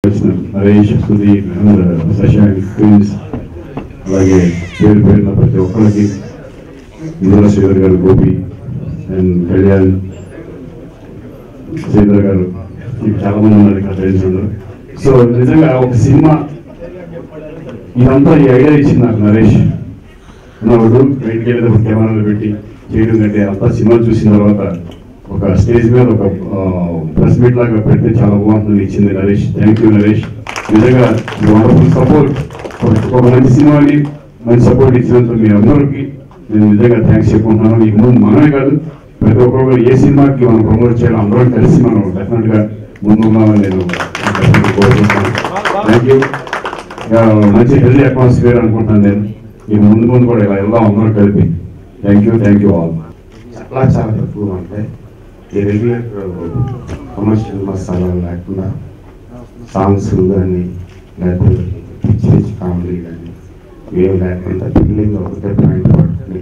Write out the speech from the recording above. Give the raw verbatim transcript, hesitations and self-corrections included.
Naresh, Sudeep and Shashank queens, అలాగే పేరు పేరున ప్రతి ఒక్కరికి ఇందులో శ్రీధర్ గారు, గోపి అండ్ కళ్యాణ్, శ్రీధర్ గారు, చాలా మంది ఉన్నారు ఇక్కడ ఫ్రెండ్స్ ఉన్నారు. సో నిజంగా ఒక సినిమా ఇదంతా ఈ ఐడియా ఇచ్చింది నాకు నరేష్. ఉన్నప్పుడు బయటికి వెళ్ళేటప్పుడు కెమెరాలు పెట్టి చేయడం కంటే అంతా సినిమా చూసిన తర్వాత ఒక స్టేజ్ మీద ఒక ప్రెస్ మీట్ లాగా పెడితే చాలా బాగుంటుంది ఇచ్చింది నరేష్. Thank you Naresh. నిజంగా వండర్ఫుల్ సపోర్ట్, ఒక మంచి సినిమాని మంచి సపోర్ట్ ఇచ్చినందుకు మీ అందరికీ నేను నిజంగా థ్యాంక్స్ చెప్పుకుంటున్నాను. ఈ ముందు మనమే కాదు, ప్రతి ఒక్కరు ఏ సినిమాకి మనం ప్రమోట్ చేయాలి, అందరం కలిసి మనం డెఫినెట్గా ముందున్నామని నేను కోరుకుంటున్నాను. Thank you. మంచి హెల్తీ అట్మాస్ఫియర్ అనుకుంటున్నాను నేను. ఈ ముందు ముందు కూడా ఇలా వెళ్దాం అందరం కలిపి. Thank you thank you all. చాలా చాలా తక్కువ అంటే ఈ రెగ్యులర్ కమర్షియల్ మసాలాలు లేకుండా సాంగ్స్ కానీ లేకపోతే పిచ్చి పిచ్చి కామెడీ కానీ ఏమి లేకుండా ఫీలింగ్ ఒకటే పాయింట్